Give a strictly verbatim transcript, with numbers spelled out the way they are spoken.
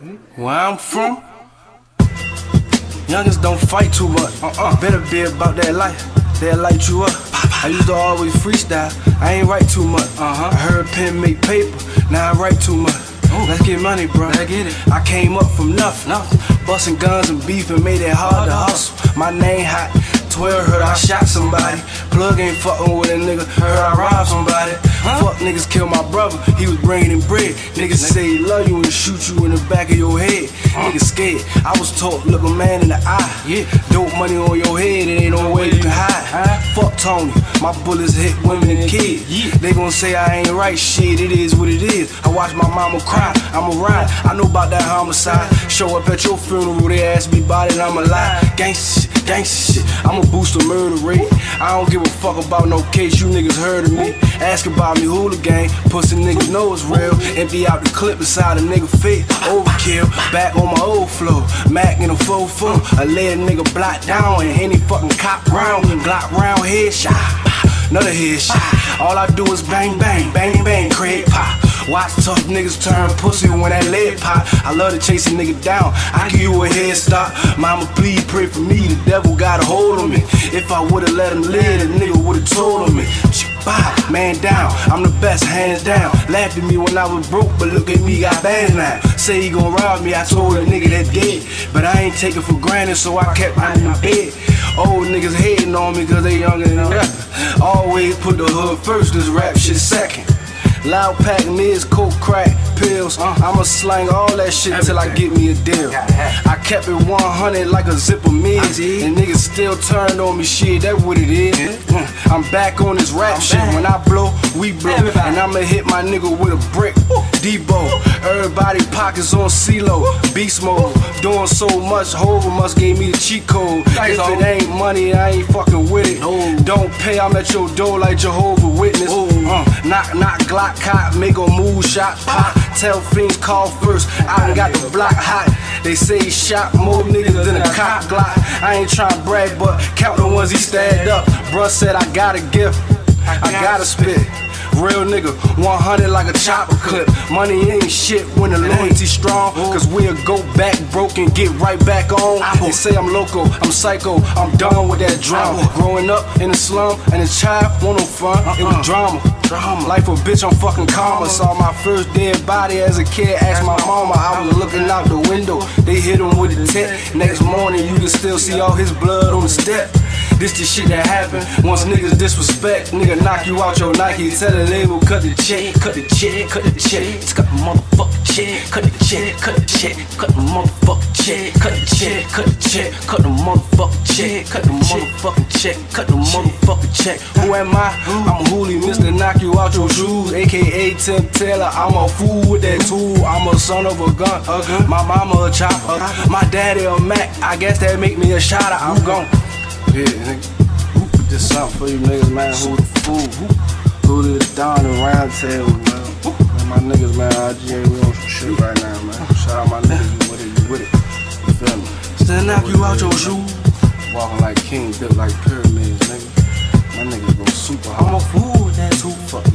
Where I'm from, youngins don't fight too much. Uh-uh. Better be about that life, they'll light you up. I used to always freestyle, I ain't write too much. Uh-huh. I heard pen make paper, now I write too much. Ooh. Let's get money, bro. Let's get it. I came up from nothing, nothing. Busting guns and beef and made it hard to hustle. My name hot, twelve heard I shot somebody. Plug ain't fucking with a nigga, heard I robbed somebody. Huh? Fuck niggas kill my brother, he was bringing in bread. Niggas say he love you and shoot you in the back of your head. Uh. Niggas scared, I was taught look a man in the eye. Yeah. Dope money on your head, it ain't no way you can hide. Huh? Fuck Tony, my bullets hit women and kids. Yeah. They gon' say I ain't right, shit, it is what it is. I watch my mama cry, I'ma ride. I know about that homicide. Show up at your funeral, they ask me about it, I'ma lie. Gangsta shit, gangsta shit, I'ma boost the murder rate. I don't give a fuck about no case, you niggas heard of me. Ask about me, hooligan, pussy niggas know it's real. Empty out the clip inside a nigga face, overkill. Back on my old flow, Mac in a four four. I lay a nigga block down and any fucking cop round. Glock round, headshot, another headshot. All I do is bang bang, bang bang, Craig pop. Watch tough niggas turn pussy when that lead pop. I love to chase a nigga down, I give you a head start. Mama please pray for me, the devil got a hold on me. If I would've let him live, the nigga would've told on me. Bye, man down, I'm the best, hands down. Laughed at me when I was broke, but look at me, got bands now. Say he gon' rob me, I told a nigga that dead. But I ain't take it for granted, so I kept right in the bed. Old niggas hating on me cause they younger than me. Always put the hood first, this rap shit second. Loud pack, mids, coke, crack, pills. uh, I'ma slang all that shit till I get me a deal. I kept it one hundred like a zipper mids, and niggas still turned on me, shit, that what it is. mm, I'm back on this rap shit, when I blow, we blow. And I'ma hit my nigga with a brick, Debo. Everybody pockets on CeeLo, beast mode. Doing so much, Hova must gave me the cheat code. If it ain't money, I ain't fucking with it. Don't pay, I'm at your door like Jehovah Witness. uh, Knock, knock, Glock cop, make a move, shot, pop. Tell fiends call first, I done got the block hot. They say he shot more niggas than a cop Glock. I ain't tryna brag, but count the ones he stabbed up. Bruh said I got a gift, I gotta spit. Real nigga, one hundred like a chopper clip. Money ain't shit when the loyalty strong, cause we'll go back broke and get right back on. They say I'm loco, I'm psycho, I'm done with that drama. Growing up in the slum and a child, want no fun, it was drama. Life a bitch, I'm fucking karma. Saw my first dead body as a kid, asked my mama, I was looking out the window. They hit him with a tent, next morning you can still see all his blood on the step. This the shit that happen once niggas disrespect. Nigga knock you out your Nike, tell the label cut the check, cut the check, cut the check. It's cut the motherfucking check, cut the check, cut the check, cut the motherfucking check, cut the check, cut the check, cut the motherfucking check, cut the motherfucking check, cut the motherfucking check. Who am I? I'm Hooli, Mister Knock You Out Your Shoes, aka Tim Taylor. I'm a fool with that tool. I'm a son of a gun. My mama a chopper, my daddy a Mac. I guess that make me a shotter. I'm gone. Yeah, nigga. Put this out for you niggas, man. Who the fool? Who the Don and Round Tail, man. Man, my niggas, man, I G A, we on some shit right now, man. Shout out my niggas, you with it, you with it. You feel me? Still knock you out your shoes. Walking like kings, built like pyramids, nigga. My niggas go super hard. I'm a fool with that too. Fuck